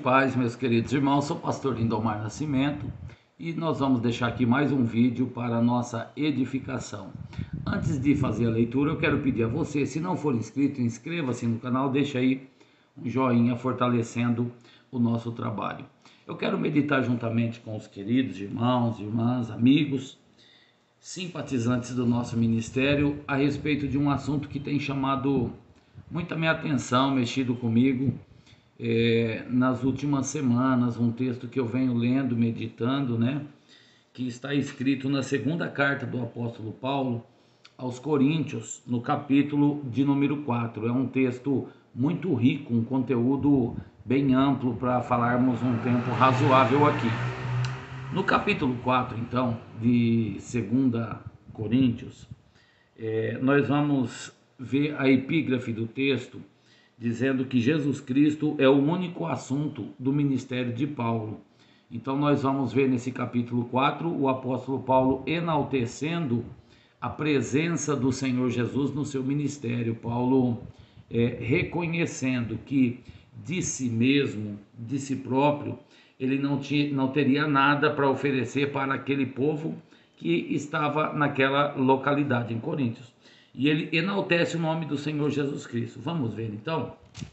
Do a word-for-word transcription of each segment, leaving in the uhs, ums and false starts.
paz, meus queridos irmãos, sou o pastor Lindomar Nascimento e nós vamos deixar aqui mais um vídeo para a nossa edificação. Antes de fazer a leitura, eu quero pedir a você, se não for inscrito, inscreva-se no canal, deixa aí um joinha fortalecendo o nosso trabalho. Eu quero meditar juntamente com os queridos irmãos, irmãs, amigos, simpatizantes do nosso ministério a respeito de um assunto que tem chamado muita minha atenção, mexido comigo é, nas últimas semanas, um texto que eu venho lendo, meditando, né, que está escrito na segunda carta do apóstolo Paulo aos Coríntios, no capítulo de número quatro. É um texto muito rico, um conteúdo bem amplo para falarmos um tempo razoável aqui. No capítulo quatro, então, de segunda Coríntios, é, nós vamos ver a epígrafe do texto, dizendo que Jesus Cristo é o único assunto do ministério de Paulo. Então nós vamos ver nesse capítulo quatro o apóstolo Paulo enaltecendo a presença do Senhor Jesus no seu ministério. Paulo é, reconhecendo que de si mesmo, de si próprio, ele não, tinha, não teria nada para oferecer para aquele povo que estava naquela localidade, em Coríntios. E ele enaltece o nome do Senhor Jesus Cristo. Vamos ver então.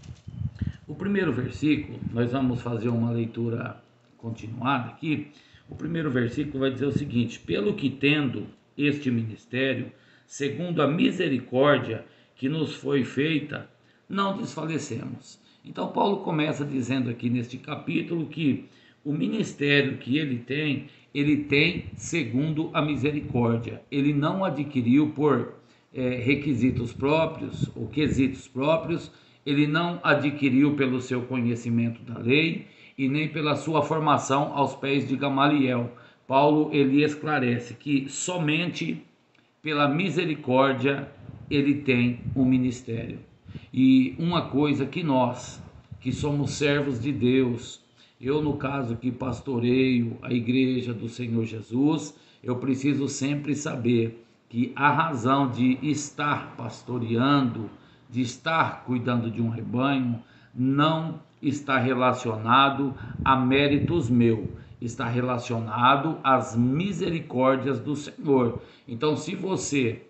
O primeiro versículo, nós vamos fazer uma leitura continuada aqui. O primeiro versículo vai dizer o seguinte: pelo que tendo este ministério, segundo a misericórdia que nos foi feita, não desfalecemos. Então Paulo começa dizendo aqui neste capítulo que o ministério que ele tem, ele tem segundo a misericórdia. Ele não adquiriu por é, requisitos próprios ou quesitos próprios, ele não adquiriu pelo seu conhecimento da lei e nem pela sua formação aos pés de Gamaliel. Paulo ele esclarece que somente pela misericórdia ele tem um ministério. E uma coisa que nós, que somos servos de Deus, eu no caso que pastoreio a igreja do Senhor Jesus, eu preciso sempre saber que a razão de estar pastoreando, de estar cuidando de um rebanho, não está relacionado a méritos meus, está relacionado às misericórdias do Senhor. Então, se você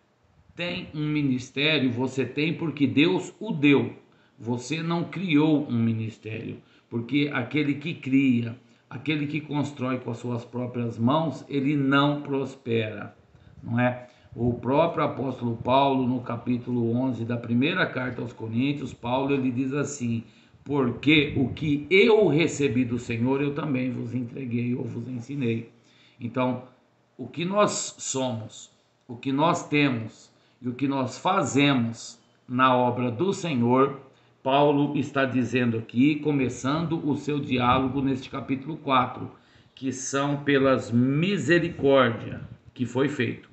tem um ministério, você tem porque Deus o deu. Você não criou um ministério, porque aquele que cria, aquele que constrói com as suas próprias mãos, ele não prospera, não é? O próprio apóstolo Paulo, no capítulo onze da primeira carta aos Coríntios, Paulo ele diz assim: porque o que eu recebi do Senhor, eu também vos entreguei ou vos ensinei. Então, o que nós somos, o que nós temos e o que nós fazemos na obra do Senhor, Paulo está dizendo aqui, começando o seu diálogo neste capítulo quatro, que são pelas misericórdia que foi feito.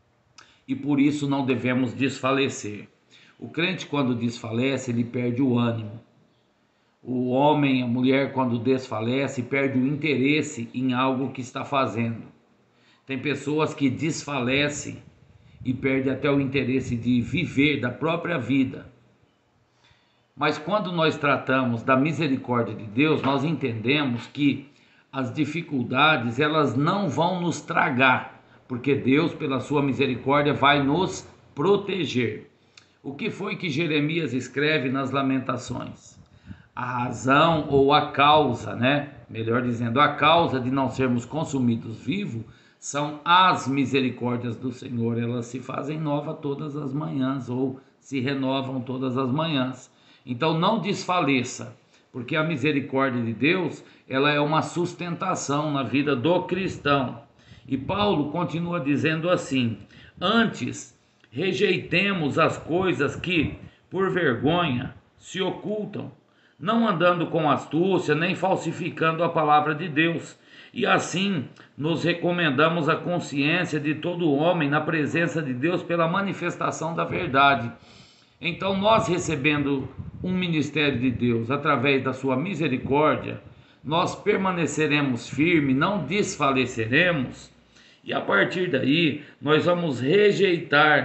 E por isso não devemos desfalecer. O crente, quando desfalece, ele perde o ânimo. O homem, a mulher, quando desfalece, perde o interesse em algo que está fazendo. Tem pessoas que desfalecem e perdem até o interesse de viver da própria vida. Mas quando nós tratamos da misericórdia de Deus, nós entendemos que as dificuldades, elas não vão nos tragar, porque Deus, pela sua misericórdia, vai nos proteger. O que foi que Jeremias escreve nas Lamentações? A razão ou a causa, né? Melhor dizendo, a causa de não sermos consumidos vivos são as misericórdias do Senhor. Elas se fazem nova todas as manhãs ou se renovam todas as manhãs. Então não desfaleça, porque a misericórdia de Deus, ela é uma sustentação na vida do cristão. E Paulo continua dizendo assim: antes rejeitemos as coisas que, por vergonha, se ocultam, não andando com astúcia, nem falsificando a palavra de Deus. E assim nos recomendamos a consciência de todo homem na presença de Deus pela manifestação da verdade. Então nós, recebendo um ministério de Deus através da sua misericórdia, nós permaneceremos firmes, não desfaleceremos, e a partir daí nós vamos rejeitar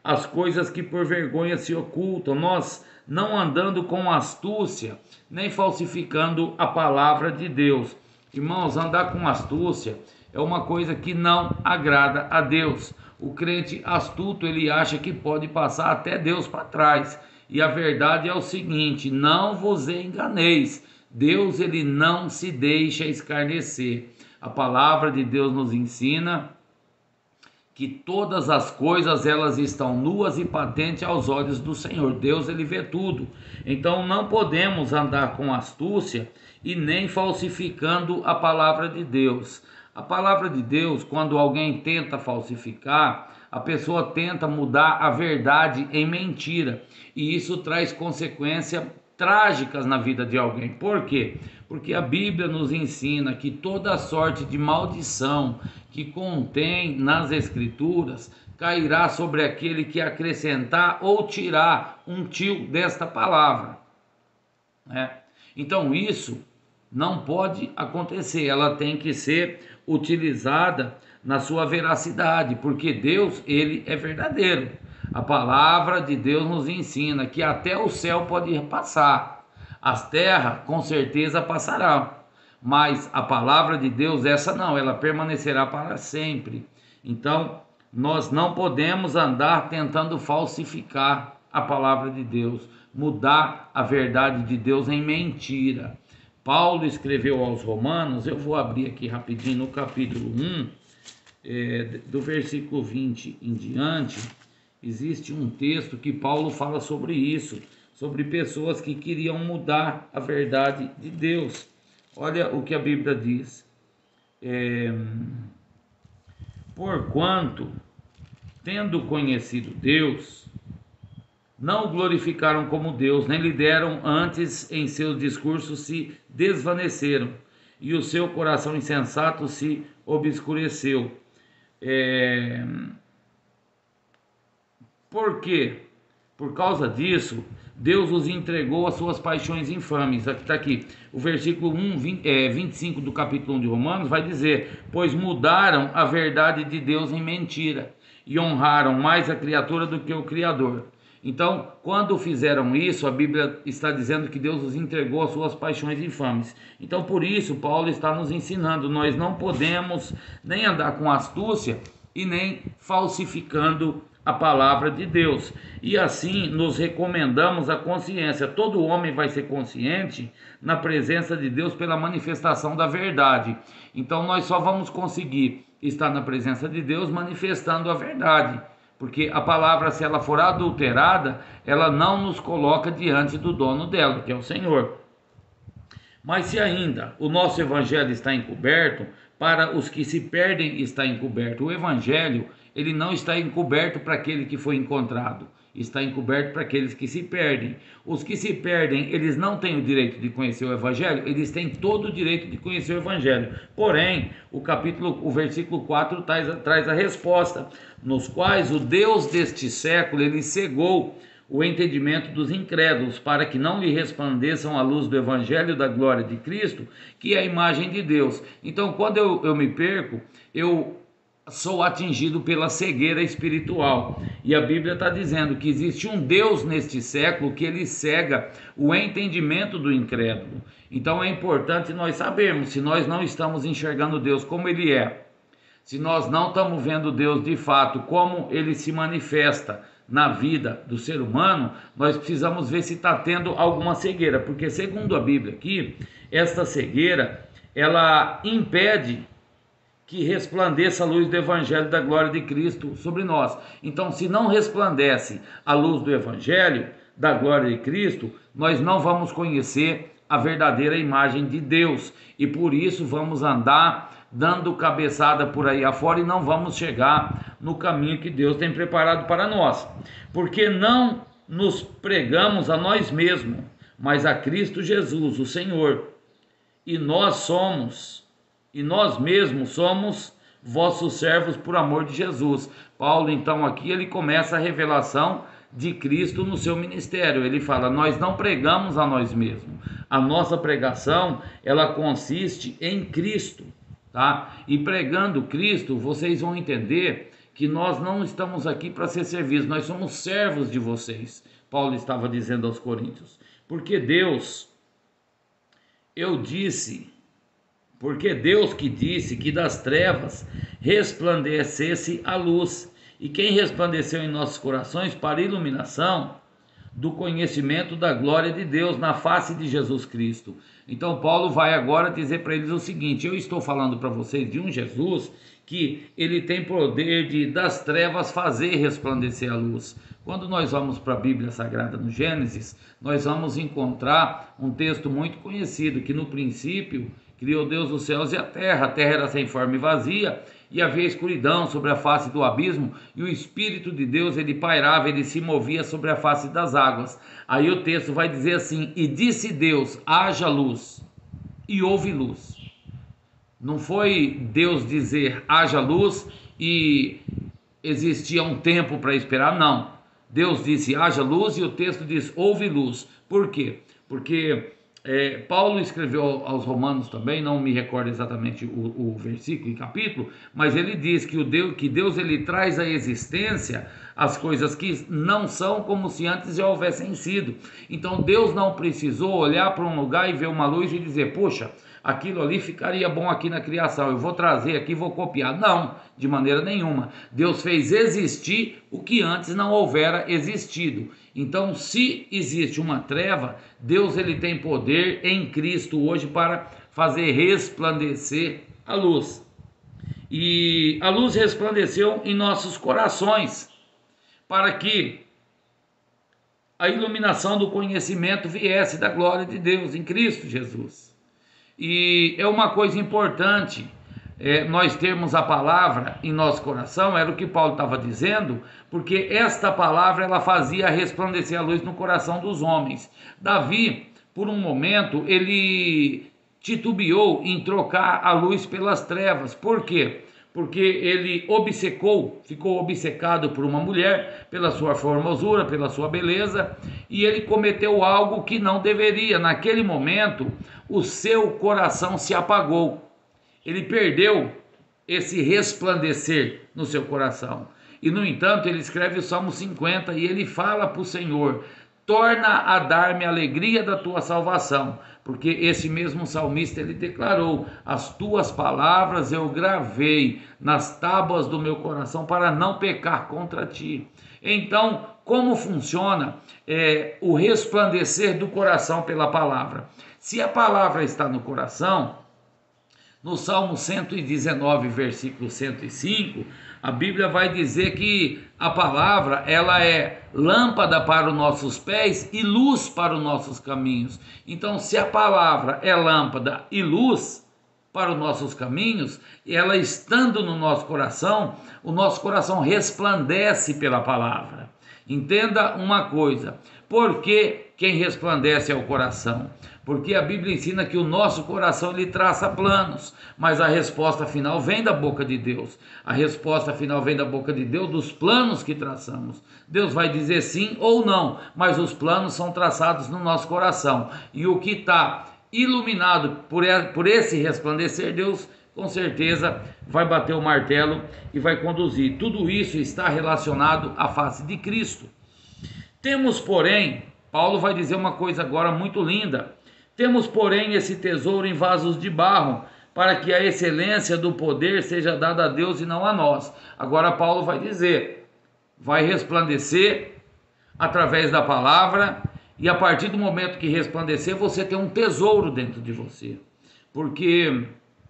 as coisas que por vergonha se ocultam, nós não andando com astúcia, nem falsificando a palavra de Deus. Irmãos, andar com astúcia é uma coisa que não agrada a Deus. O crente astuto, ele acha que pode passar até Deus para trás. E a verdade é o seguinte: não vos enganeis. Deus, ele não se deixa escarnecer. A palavra de Deus nos ensina que todas as coisas elas estão nuas e patentes aos olhos do Senhor. Deus, ele vê tudo. Então não podemos andar com astúcia e nem falsificando a palavra de Deus. A palavra de Deus, quando alguém tenta falsificar, a pessoa tenta mudar a verdade em mentira, e isso traz consequências trágicas na vida de alguém. Por quê? Porque a Bíblia nos ensina que toda sorte de maldição que contém nas Escrituras cairá sobre aquele que acrescentar ou tirar um tio desta palavra, né? Então isso não pode acontecer, ela tem que ser utilizada na sua veracidade, porque Deus, ele é verdadeiro. A palavra de Deus nos ensina que até o céu pode passar, as terras com certeza passarão, mas a palavra de Deus, essa não, ela permanecerá para sempre. Então nós não podemos andar tentando falsificar a palavra de Deus, mudar a verdade de Deus em mentira. Paulo escreveu aos Romanos, eu vou abrir aqui rapidinho no capítulo um, é, do versículo vinte em diante, existe um texto que Paulo fala sobre isso, sobre pessoas que queriam mudar a verdade de Deus. Olha o que a Bíblia diz. É, Porquanto, tendo conhecido Deus, não o glorificaram como Deus, nem lhe deram, antes em seus discursos se desvaneceram, e o seu coração insensato se obscureceu. É... Por quê? Por causa disso, Deus os entregou às suas paixões infames. Está aqui, o versículo um, vinte, é, vinte e cinco do capítulo um de Romanos vai dizer: pois mudaram a verdade de Deus em mentira, e honraram mais a criatura do que o Criador. Então, quando fizeram isso, a Bíblia está dizendo que Deus os entregou às suas paixões infames. Então, por isso, Paulo está nos ensinando, nós não podemos nem andar com astúcia e nem falsificando a palavra de Deus. E assim nos recomendamos a consciência. Todo homem vai ser consciente na presença de Deus pela manifestação da verdade. Então nós só vamos conseguir estar na presença de Deus manifestando a verdade, porque a palavra, se ela for adulterada, ela não nos coloca diante do dono dela, que é o Senhor. Mas se ainda o nosso evangelho está encoberto, para os que se perdem está encoberto. O evangelho, ele não está encoberto para aquele que foi encontrado, está encoberto para aqueles que se perdem. Os que se perdem, eles não têm o direito de conhecer o evangelho, eles têm todo o direito de conhecer o evangelho. Porém, o capítulo, o versículo quatro traz, traz a resposta, nos quais o Deus deste século, ele cegou o entendimento dos incrédulos, para que não lhe resplandeçam a luz do evangelho da glória de Cristo, que é a imagem de Deus. Então, quando eu, eu me perco, eu sou atingido pela cegueira espiritual, e a Bíblia está dizendo que existe um Deus neste século que ele cega o entendimento do incrédulo. Então é importante nós sabermos, se nós não estamos enxergando Deus como ele é, se nós não estamos vendo Deus de fato, como ele se manifesta na vida do ser humano, nós precisamos ver se está tendo alguma cegueira, porque segundo a Bíblia aqui, esta cegueira, ela impede que resplandeça a luz do evangelho da glória de Cristo sobre nós. Então, se não resplandece a luz do evangelho da glória de Cristo, nós não vamos conhecer a verdadeira imagem de Deus, e por isso vamos andar dando cabeçada por aí afora e não vamos chegar no caminho que Deus tem preparado para nós, porque não nos pregamos a nós mesmos, mas a Cristo Jesus, o Senhor, e nós somos E nós mesmos somos vossos servos por amor de Jesus. Paulo, então, aqui ele começa a revelação de Cristo no seu ministério. Ele fala, nós não pregamos a nós mesmos. A nossa pregação, ela consiste em Cristo, tá? E pregando Cristo, vocês vão entender que nós não estamos aqui para ser servidos, nós somos servos de vocês, Paulo estava dizendo aos coríntios, porque Deus, eu disse, porque Deus que disse que das trevas resplandecesse a luz, e quem resplandeceu em nossos corações para iluminação do conhecimento da glória de Deus na face de Jesus Cristo. Então Paulo vai agora dizer para eles o seguinte: eu estou falando para vocês de um Jesus que ele tem poder de das trevas fazer resplandecer a luz. Quando nós vamos para a Bíblia Sagrada no Gênesis, nós vamos encontrar um texto muito conhecido, que no princípio criou Deus os céus e a terra, a terra era sem forma e vazia, e havia escuridão sobre a face do abismo, e o Espírito de Deus, ele pairava, ele se movia sobre a face das águas. Aí o texto vai dizer assim: e disse Deus, haja luz, e houve luz. Não foi Deus dizer haja luz e existia um tempo para esperar, não. Deus disse haja luz e o texto diz houve luz. Por quê? Porque É, Paulo escreveu aos Romanos também, não me recordo exatamente o, o versículo e capítulo, mas ele diz que, o Deus, que Deus ele traz à existência as coisas que não são como se antes já houvessem sido. Então Deus não precisou olhar para um lugar e ver uma luz e dizer, poxa, aquilo ali ficaria bom aqui na criação, eu vou trazer aqui, vou copiar. Não, de maneira nenhuma. Deus fez existir o que antes não houvera existido. Então, se existe uma treva, Deus ele tem poder em Cristo hoje para fazer resplandecer a luz. E a luz resplandeceu em nossos corações, para que a iluminação do conhecimento viesse da glória de Deus em Cristo Jesus. E é uma coisa importante é, nós termos a palavra em nosso coração, era o que Paulo estava dizendo, porque esta palavra ela fazia resplandecer a luz no coração dos homens. Davi, por um momento, ele titubeou em trocar a luz pelas trevas. Por quê? Porque ele obcecou, ficou obcecado por uma mulher, pela sua formosura, pela sua beleza, e ele cometeu algo que não deveria. Naquele momento, o seu coração se apagou. Ele perdeu esse resplandecer no seu coração. E, no entanto, ele escreve o Salmo cinquenta e ele fala para o Senhor, torna a dar-me a alegria da tua salvação. Porque esse mesmo salmista, ele declarou, as tuas palavras eu gravei nas tábuas do meu coração para não pecar contra ti. Então, como funciona é, o resplandecer do coração pela palavra? Se a palavra está no coração, no Salmo cento e dezenove, versículo cento e cinco, a Bíblia vai dizer que a palavra ela é lâmpada para os nossos pés e luz para os nossos caminhos. Então, se a palavra é lâmpada e luz para os nossos caminhos, ela estando no nosso coração, o nosso coração resplandece pela palavra. Entenda uma coisa, por que quem resplandece é o coração? Porque a Bíblia ensina que o nosso coração ele traça planos, mas a resposta final vem da boca de Deus. A resposta final vem da boca de Deus dos planos que traçamos. Deus vai dizer sim ou não, mas os planos são traçados no nosso coração. E o que está iluminado por, por esse resplandecer, Deus com certeza vai bater o martelo e vai conduzir. Tudo isso está relacionado à face de Cristo. Temos, porém, Paulo vai dizer uma coisa agora muito linda. Temos, porém, esse tesouro em vasos de barro, para que a excelência do poder seja dada a Deus e não a nós. Agora Paulo vai dizer, vai resplandecer através da palavra, e a partir do momento que resplandecer, você tem um tesouro dentro de você. Porque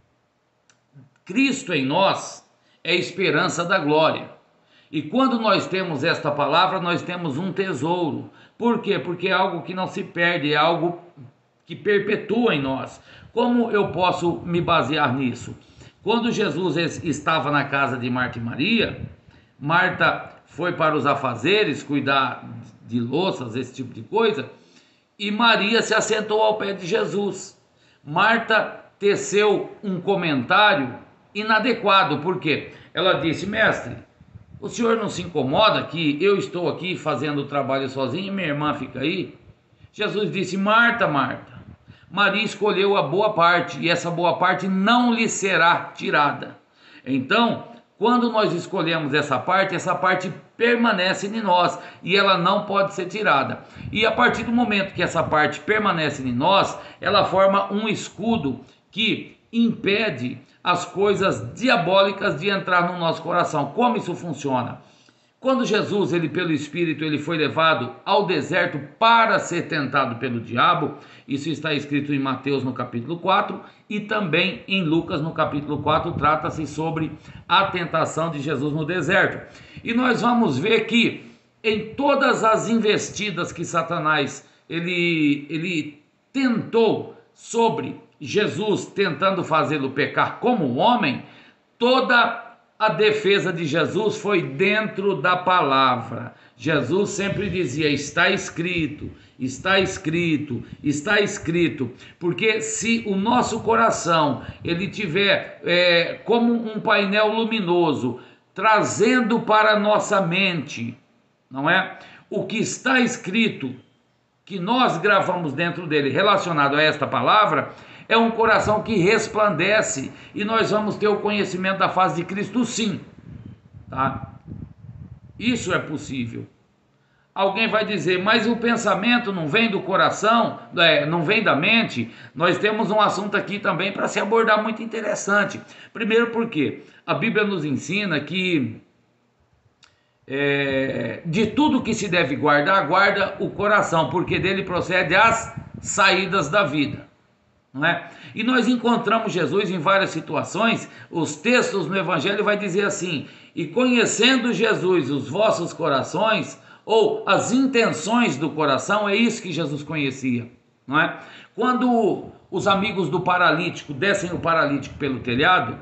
Cristo em nós é a esperança da glória. E quando nós temos esta palavra, nós temos um tesouro. Por quê? Porque é algo que não se perde, é algo que perpetua em nós. Como eu posso me basear nisso? Quando Jesus estava na casa de Marta e Maria, Marta foi para os afazeres, cuidar de louças, esse tipo de coisa, e Maria se assentou ao pé de Jesus. Marta teceu um comentário inadequado, porque ela disse, mestre, o senhor não se incomoda que eu estou aqui fazendo o trabalho sozinho e minha irmã fica aí? Jesus disse, Marta, Marta, Maria escolheu a boa parte e essa boa parte não lhe será tirada. Então, Quando nós escolhemos essa parte, essa parte permanece em nós e ela não pode ser tirada. E a partir do momento que essa parte permanece em nós, ela forma um escudo que impede as coisas diabólicas de entrar no nosso coração. Como isso funciona? Quando Jesus, ele pelo Espírito, ele foi levado ao deserto para ser tentado pelo diabo, isso está escrito em Mateus no capítulo quatro e também em Lucas no capítulo quatro, trata-se sobre a tentação de Jesus no deserto. E nós vamos ver que em todas as investidas que Satanás ele, ele tentou sobre Jesus, tentando fazê-lo pecar como homem, toda a defesa de Jesus foi dentro da palavra. Jesus sempre dizia: está escrito, está escrito, está escrito. Porque se o nosso coração ele tiver é, como um painel luminoso, trazendo para a nossa mente, não é? O que está escrito, que nós gravamos dentro dele, relacionado a esta palavra, é um coração que resplandece e nós vamos ter o conhecimento da face de Cristo, sim, tá? Isso é possível. Alguém vai dizer, mas o pensamento não vem do coração, é, não vem da mente? Nós temos um assunto aqui também para se abordar muito interessante. Primeiro porque a Bíblia nos ensina que é, de tudo que se deve guardar, guarda o coração, porque dele procede as saídas da vida. Não é? E nós encontramos Jesus em várias situações. Os textos no Evangelho vai dizer assim: e conhecendo Jesus os vossos corações, ou as intenções do coração, é isso que Jesus conhecia, não é? Quando os amigos do paralítico descem o paralítico pelo telhado,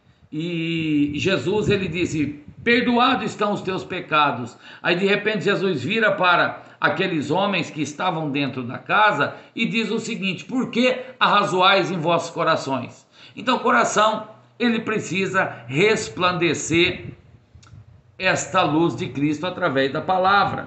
e Jesus ele disse: perdoados estão os teus pecados. Aí de repente Jesus vira para aqueles homens que estavam dentro da casa e diz o seguinte: por que arrazoais em vossos corações? Então o coração ele precisa resplandecer esta luz de Cristo através da palavra.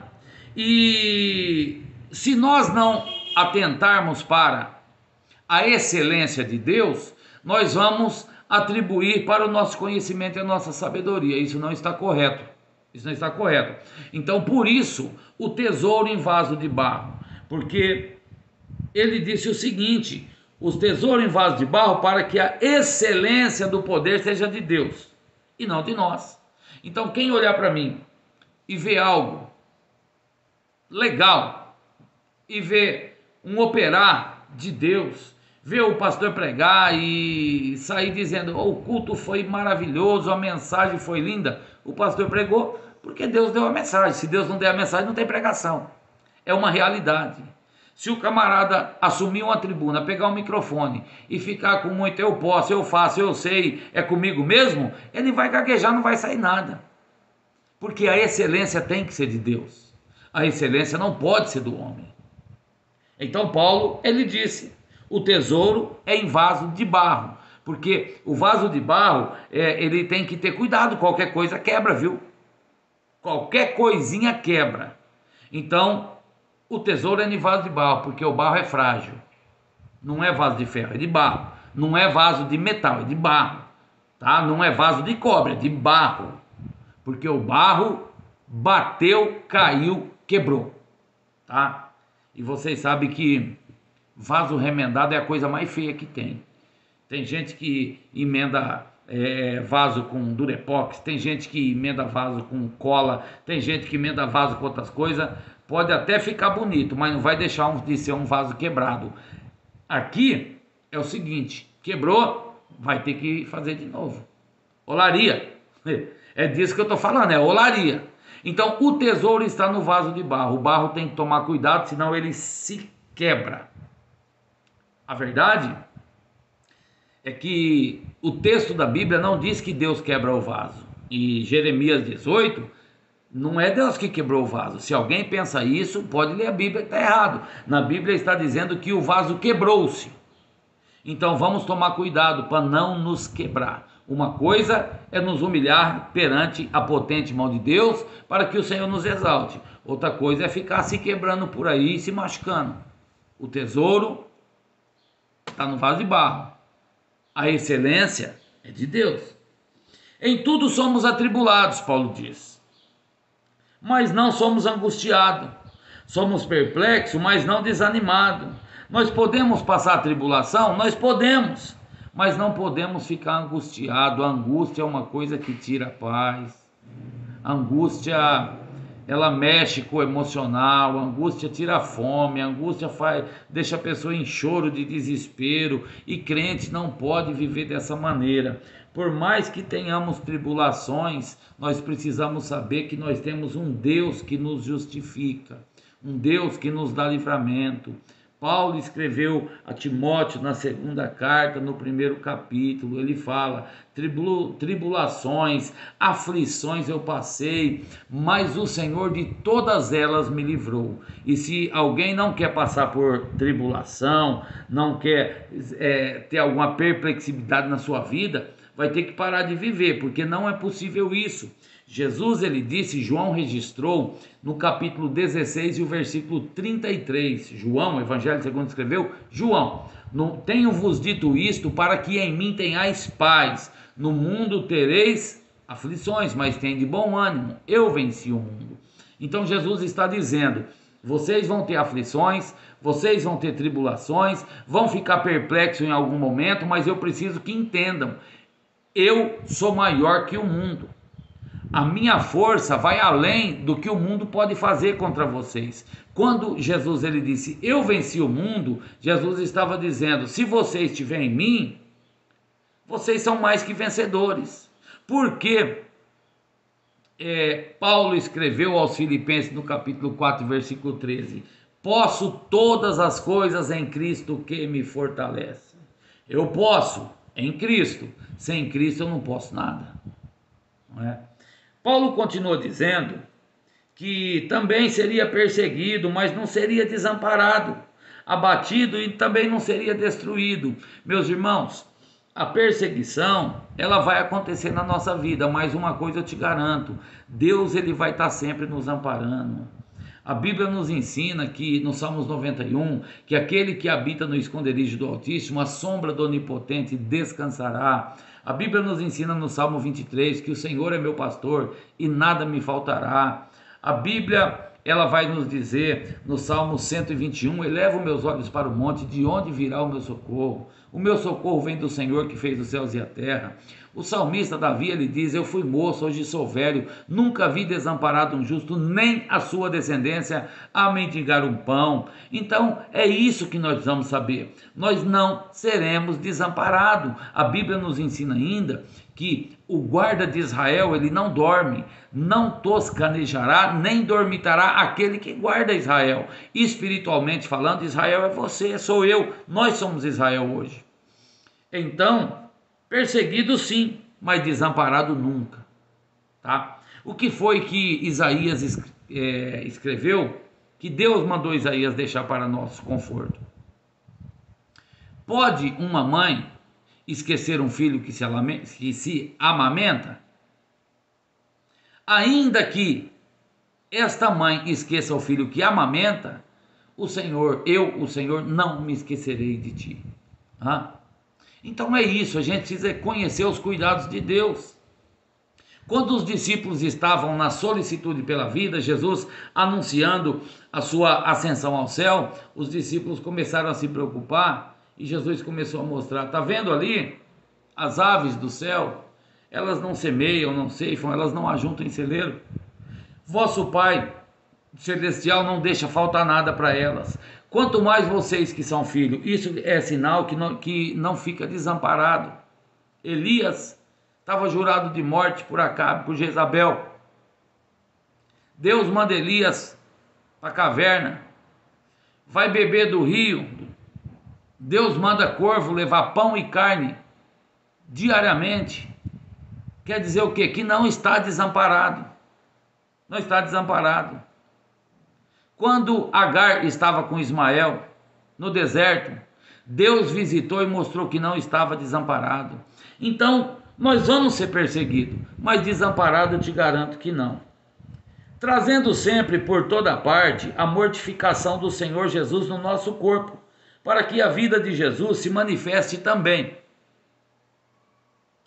E se nós não atentarmos para a excelência de Deus, nós vamos atribuir para o nosso conhecimento e a nossa sabedoria. Isso não está correto. Isso não está correto. Então, por isso, o tesouro em vaso de barro. Porque ele disse o seguinte: os tesouros em vaso de barro para que a excelência do poder seja de Deus e não de nós. Então, quem olhar para mim e ver algo legal, e ver um operar de Deus, ver o pastor pregar e sair dizendo: oh, o culto foi maravilhoso, a mensagem foi linda, o pastor pregou porque Deus deu a mensagem. Se Deus não der a mensagem, não tem pregação. É uma realidade. Se o camarada assumir uma tribuna, pegar um microfone e ficar com muito eu posso, eu faço, eu sei, é comigo mesmo, ele vai gaguejar, não vai sair nada. Porque a excelência tem que ser de Deus. A excelência não pode ser do homem. Então Paulo, ele disse: o tesouro é em vaso de barro. Porque o vaso de barro, é, ele tem que ter cuidado, qualquer coisa quebra, viu? Qualquer coisinha quebra. Então, o tesouro é em vaso de barro, porque o barro é frágil. Não é vaso de ferro, é de barro. Não é vaso de metal, é de barro. Tá? Não é vaso de cobre, é de barro. Porque o barro bateu, caiu, quebrou. Tá? E vocês sabem que vaso remendado é a coisa mais feia que tem. Tem gente que emenda é, vaso com durepox, tem gente que emenda vaso com cola, tem gente que emenda vaso com outras coisas. Pode até ficar bonito, mas não vai deixar de ser um vaso quebrado. Aqui é o seguinte: quebrou, vai ter que fazer de novo. Olaria. É disso que eu estou falando, é olaria. Então o tesouro está no vaso de barro. O barro tem que tomar cuidado, senão ele se quebra. A verdade é que o texto da Bíblia não diz que Deus quebra o vaso. E Jeremias dezoito, não é Deus que quebrou o vaso. Se alguém pensa isso, pode ler a Bíblia, está errado. Na Bíblia está dizendo que o vaso quebrou-se. Então vamos tomar cuidado para não nos quebrar. Uma coisa é nos humilhar perante a potente mão de Deus para que o Senhor nos exalte. Outra coisa é ficar se quebrando por aí e se machucando. O tesouro está no vaso de barro. A excelência é de Deus. Em tudo somos atribulados, Paulo diz, mas não somos angustiados. Somos perplexos, mas não desanimados. Nós podemos passar a tribulação? Nós podemos, mas não podemos ficar angustiados. A angústia é uma coisa que tira a paz. A angústia, ela mexe com o emocional, a angústia tira a fome, a angústia faz, deixa a pessoa em choro de desespero, e crente não pode viver dessa maneira. Por mais que tenhamos tribulações, nós precisamos saber que nós temos um Deus que nos justifica, um Deus que nos dá livramento. Paulo escreveu a Timóteo na segunda carta, no primeiro capítulo, ele fala: tribulações, aflições eu passei, mas o Senhor de todas elas me livrou. E se alguém não quer passar por tribulação, não quer é, ter alguma perplexidade na sua vida, vai ter que parar de viver, porque não é possível isso. Jesus, ele disse, João registrou no capítulo dezesseis e o versículo trinta e três, João, Evangelho segundo escreveu, João, tenho-vos dito isto para que em mim tenhais paz, no mundo tereis aflições, mas tem de bom ânimo, eu venci o mundo. Então Jesus está dizendo, vocês vão ter aflições, vocês vão ter tribulações, vão ficar perplexos em algum momento, mas eu preciso que entendam, eu sou maior que o mundo. A minha força vai além do que o mundo pode fazer contra vocês. Quando Jesus ele disse, eu venci o mundo, Jesus estava dizendo, se vocês estiverem em mim, vocês são mais que vencedores. Porque é, Paulo escreveu aos Filipenses no capítulo quatro, versículo treze, posso todas as coisas em Cristo que me fortalece. Eu posso em Cristo, sem Cristo eu não posso nada. Não é? Paulo continua dizendo que também seria perseguido, mas não seria desamparado, abatido e também não seria destruído. Meus irmãos, a perseguição, ela vai acontecer na nossa vida, mas uma coisa eu te garanto, Deus ele vai estar sempre nos amparando. A Bíblia nos ensina que, no Salmos noventa e um, que aquele que habita no esconderijo do Altíssimo, a sombra do Onipotente descansará. A Bíblia nos ensina no Salmo vinte e três que o Senhor é meu pastor e nada me faltará. A Bíblia, ela vai nos dizer no Salmo cento e vinte e um, elevo meus olhos para o monte, de onde virá o meu socorro? O meu socorro vem do Senhor que fez os céus e a terra. O salmista Davi, ele diz, eu fui moço, hoje sou velho, nunca vi desamparado um justo, nem a sua descendência a mendigar um pão. Então, é isso que nós precisamos saber. Nós não seremos desamparados. A Bíblia nos ensina ainda que o guarda de Israel, ele não dorme, não toscanejará, nem dormitará aquele que guarda Israel. Espiritualmente falando, Israel é você, sou eu, nós somos Israel hoje. Então, perseguido sim, mas desamparado nunca. Tá? O que foi que Isaías é, escreveu, que Deus mandou Isaías deixar para nosso conforto? Pode uma mãe esquecer um filho que se, que se amamenta? Ainda que esta mãe esqueça o filho que amamenta, o Senhor, eu, o Senhor, não me esquecerei de ti. Ah? Então é isso, a gente precisa conhecer os cuidados de Deus. Quando os discípulos estavam na solicitude pela vida, Jesus anunciando a sua ascensão ao céu, os discípulos começaram a se preocupar e Jesus começou a mostrar, está vendo ali as aves do céu? Elas não semeiam, não ceifam, elas não ajuntam em celeiro. Vosso Pai Celestial não deixa faltar nada para elas. Quanto mais vocês que são filhos, isso é sinal que não, que não fica desamparado. Elias estava jurado de morte por Acabe, por Jezabel. Deus manda Elias para a caverna, vai beber do rio. Deus manda corvo levar pão e carne diariamente. Quer dizer o quê? Que não está desamparado. Não está desamparado. Quando Agar estava com Ismael no deserto, Deus visitou e mostrou que não estava desamparado. Então, nós vamos ser perseguidos, mas desamparado eu te garanto que não. Trazendo sempre por toda parte a mortificação do Senhor Jesus no nosso corpo, para que a vida de Jesus se manifeste também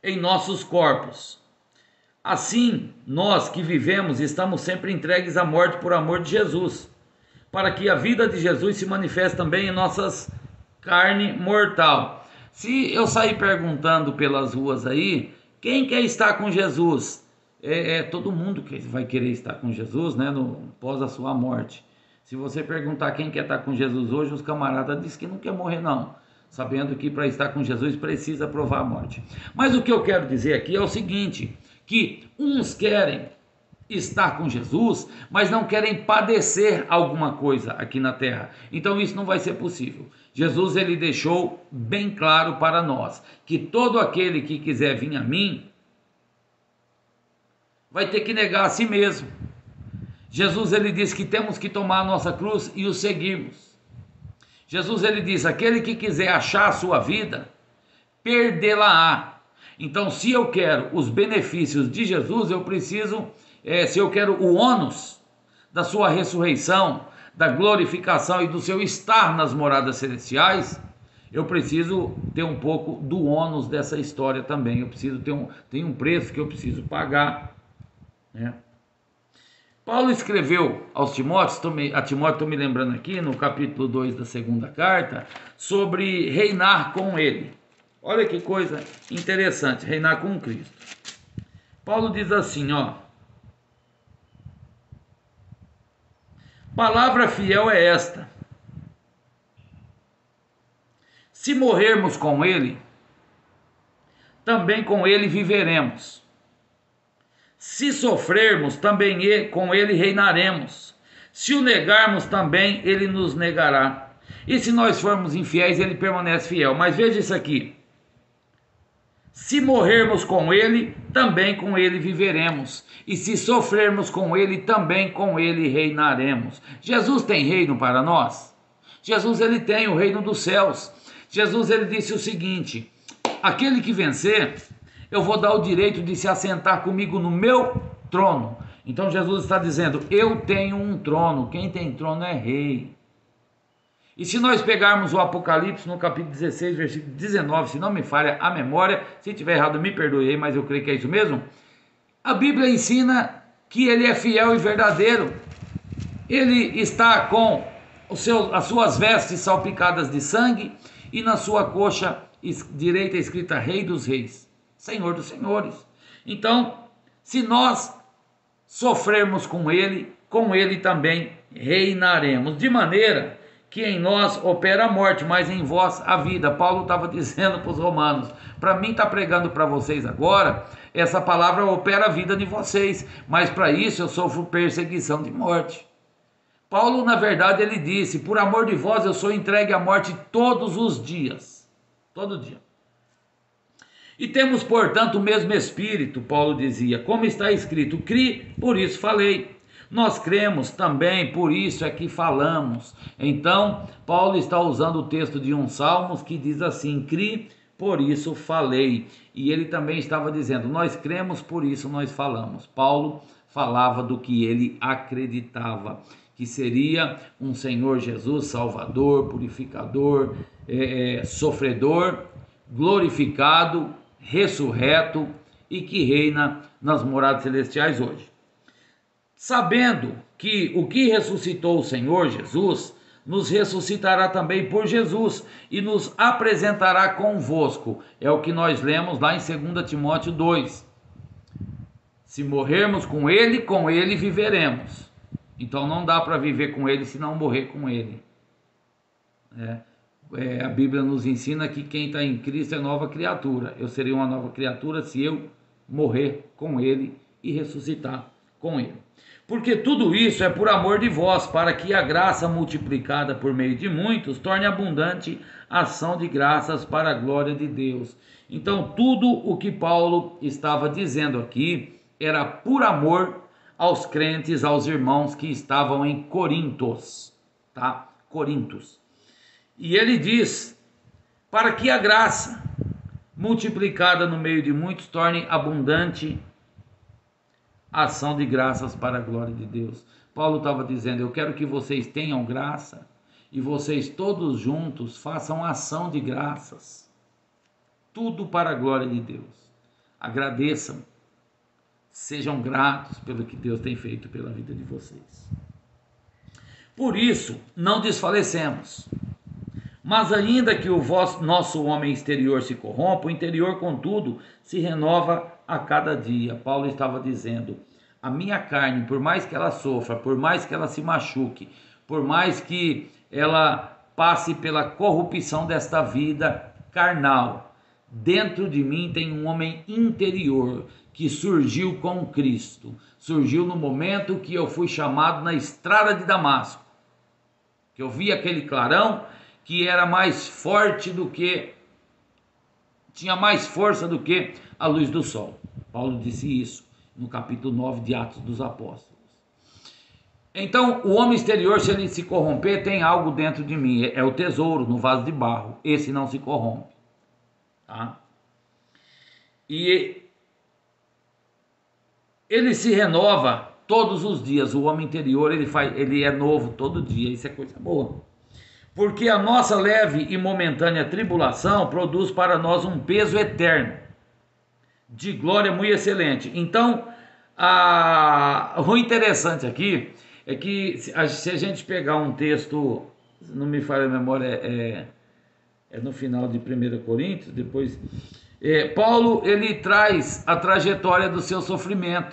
em nossos corpos. Assim, nós que vivemos estamos sempre entregues à morte por amor de Jesus, para que a vida de Jesus se manifeste também em nossas carne mortal. Se eu sair perguntando pelas ruas aí, quem quer estar com Jesus? É, é todo mundo que vai querer estar com Jesus, né, no, pós a sua morte. Se você perguntar quem quer estar com Jesus hoje, os camaradas dizem que não quer morrer não, sabendo que para estar com Jesus precisa provar a morte. Mas o que eu quero dizer aqui é o seguinte, que uns querem estar com Jesus, mas não querem padecer alguma coisa aqui na terra. Então isso não vai ser possível. Jesus ele deixou bem claro para nós que todo aquele que quiser vir a mim vai ter que negar a si mesmo. Jesus ele disse que temos que tomar a nossa cruz e o seguirmos. Jesus ele diz: aquele que quiser achar a sua vida, perdê-la-á. Então, se eu quero os benefícios de Jesus, eu preciso, é, se eu quero o ônus da sua ressurreição, da glorificação e do seu estar nas moradas celestiais, eu preciso ter um pouco do ônus dessa história também. Eu preciso ter um, tem um preço que eu preciso pagar, né? Paulo escreveu aos Timóteos, a Timóteo, estou me lembrando aqui, no capítulo dois da segunda carta, sobre reinar com ele. Olha que coisa interessante, reinar com Cristo. Paulo diz assim, ó: palavra fiel é esta: se morrermos com ele, também com ele viveremos. Se sofrermos, também com ele reinaremos. Se o negarmos, também ele nos negará. E se nós formos infiéis, ele permanece fiel. Mas veja isso aqui: se morrermos com ele, também com ele viveremos. E se sofrermos com ele, também com ele reinaremos. Jesus tem reino para nós? Jesus ele tem o reino dos céus. Jesus ele disse o seguinte: aquele que vencer, eu vou dar o direito de se assentar comigo no meu trono. Então Jesus está dizendo: eu tenho um trono, quem tem trono é rei. E se nós pegarmos o Apocalipse no capítulo dezesseis, versículo dezenove, se não me falha a memória, se tiver errado me perdoe aí, mas eu creio que é isso mesmo. A Bíblia ensina que ele é fiel e verdadeiro. Ele está com os seus, as suas vestes salpicadas de sangue e na sua coxa direita escrita Rei dos Reis, Senhor dos Senhores. Então, se nós sofrermos com ele, com ele também reinaremos, de maneira que em nós opera a morte, mas em vós a vida. Paulo estava dizendo para os romanos: para mim está pregando para vocês agora, essa palavra opera a vida de vocês, mas para isso eu sofro perseguição de morte. Paulo, na verdade, ele disse: por amor de vós eu sou entregue à morte todos os dias, todo dia. E temos, portanto, o mesmo Espírito, Paulo dizia, como está escrito: cri, por isso falei. Nós cremos também, por isso é que falamos. Então, Paulo está usando o texto de um Salmos que diz assim: cri, por isso falei. E ele também estava dizendo: nós cremos, por isso nós falamos. Paulo falava do que ele acreditava, que seria um Senhor Jesus salvador, purificador, é, sofredor, glorificado, ressurreto e que reina nas moradas celestiais hoje. Sabendo que o que ressuscitou o Senhor Jesus, nos ressuscitará também por Jesus e nos apresentará convosco. É o que nós lemos lá em segunda Timóteo dois. Se morrermos com ele, com ele viveremos. Então não dá para viver com ele se não morrer com ele. É, é, a Bíblia nos ensina que quem está em Cristo é nova criatura. Eu serei uma nova criatura se eu morrer com ele e ressuscitar com ele. Porque tudo isso é por amor de vós, para que a graça multiplicada por meio de muitos torne abundante a ação de graças para a glória de Deus. Então tudo o que Paulo estava dizendo aqui era por amor aos crentes, aos irmãos que estavam em Corintos, tá? Corintos. E ele diz: para que a graça multiplicada no meio de muitos torne abundante ação de graças para a glória de Deus. Paulo estava dizendo: eu quero que vocês tenham graça e vocês todos juntos façam ação de graças. Tudo para a glória de Deus. Agradeçam, sejam gratos pelo que Deus tem feito pela vida de vocês. Por isso, não desfalecemos. Mas ainda que o vosso, nosso homem exterior se corrompa, o interior, contudo, se renova a cada dia. Paulo estava dizendo, a minha carne, por mais que ela sofra, por mais que ela se machuque, por mais que ela passe pela corrupção desta vida carnal, dentro de mim tem um homem interior que surgiu com Cristo. Surgiu no momento que eu fui chamado na estrada de Damasco, que eu vi aquele clarão que era mais forte do que, tinha mais força do que a luz do sol. Paulo disse isso no capítulo nove de Atos dos Apóstolos. Então, o homem exterior, se ele se corromper, tem algo dentro de mim, é o tesouro no vaso de barro, esse não se corrompe. Tá? E ele se renova todos os dias, o homem interior ele, faz, ele é novo todo dia, isso é coisa boa. Porque a nossa leve e momentânea tribulação produz para nós um peso eterno, de glória muito excelente. Então, a... o interessante aqui é que se a gente pegar um texto, não me falha a memória, é, é no final de primeira Coríntios, depois... É, Paulo, ele traz a trajetória do seu sofrimento.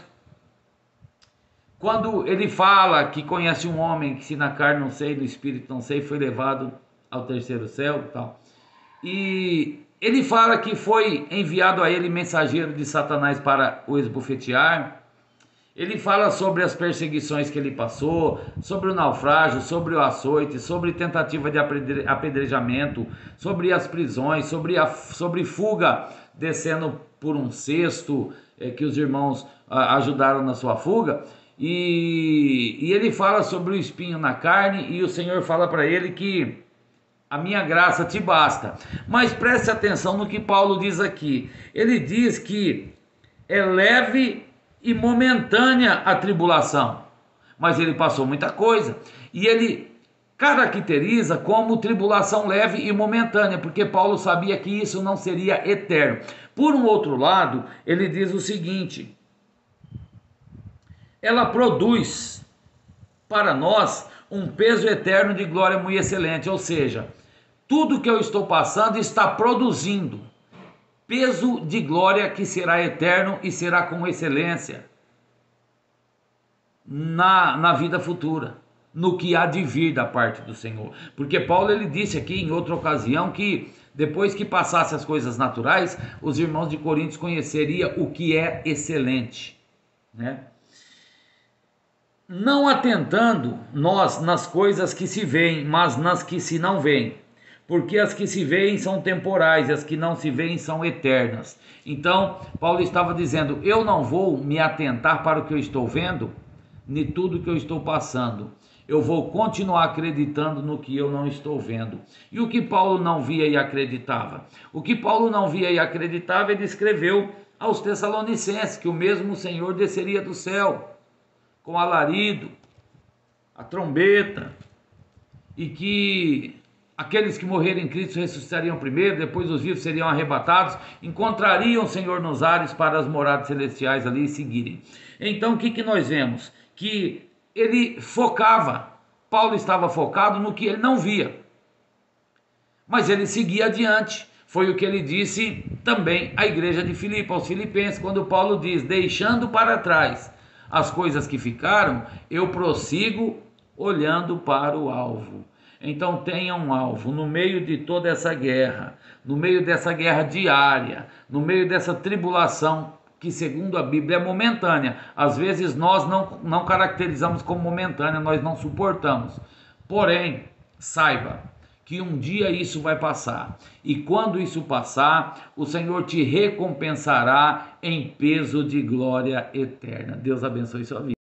Quando ele fala que conhece um homem que se na carne não sei, no espírito não sei, foi levado ao terceiro céu e tal. E ele fala que foi enviado a ele mensageiro de Satanás para o esbofetear. Ele fala sobre as perseguições que ele passou, sobre o naufrágio, sobre o açoite, sobre tentativa de apedrejamento, sobre as prisões, sobre a sobre fuga descendo por um cesto, é, que os irmãos a, ajudaram na sua fuga. E, e ele fala sobre o espinho na carne, e o Senhor fala para ele que a minha graça te basta. Mas preste atenção no que Paulo diz aqui. Ele diz que é leve e momentânea a tribulação, mas ele passou muita coisa, e ele caracteriza como tribulação leve e momentânea, porque Paulo sabia que isso não seria eterno. Por um outro lado, ele diz o seguinte: ela produz para nós um peso eterno de glória muito excelente, ou seja, tudo que eu estou passando está produzindo peso de glória que será eterno e será com excelência na, na vida futura, no que há de vir da parte do Senhor. Porque Paulo ele disse aqui em outra ocasião que depois que passasse as coisas naturais, os irmãos de Coríntios conheceriam o que é excelente, né? Não atentando nós nas coisas que se veem, mas nas que se não veem. Porque as que se veem são temporais, as que não se veem são eternas. Então, Paulo estava dizendo, eu não vou me atentar para o que eu estou vendo, nem tudo que eu estou passando. Eu vou continuar acreditando no que eu não estou vendo. E o que Paulo não via e acreditava? O que Paulo não via e acreditava, ele escreveu aos Tessalonicenses, que o mesmo Senhor desceria do céu, com alarido, a trombeta, e que aqueles que morrerem em Cristo ressuscitariam primeiro, depois os vivos seriam arrebatados, encontrariam o Senhor nos ares para as moradas celestiais ali e seguirem. Então o que, que nós vemos? Que ele focava, Paulo estava focado no que ele não via, mas ele seguia adiante. Foi o que ele disse também à igreja de Filipe, aos filipenses, quando Paulo diz, deixando para trás as coisas que ficaram, eu prossigo olhando para o alvo. Então tenha um alvo no meio de toda essa guerra, no meio dessa guerra diária, no meio dessa tribulação que segundo a Bíblia é momentânea. Às vezes nós não, não caracterizamos como momentânea, nós não suportamos. Porém, saiba que um dia isso vai passar. E quando isso passar, o Senhor te recompensará em peso de glória eterna. Deus abençoe sua vida.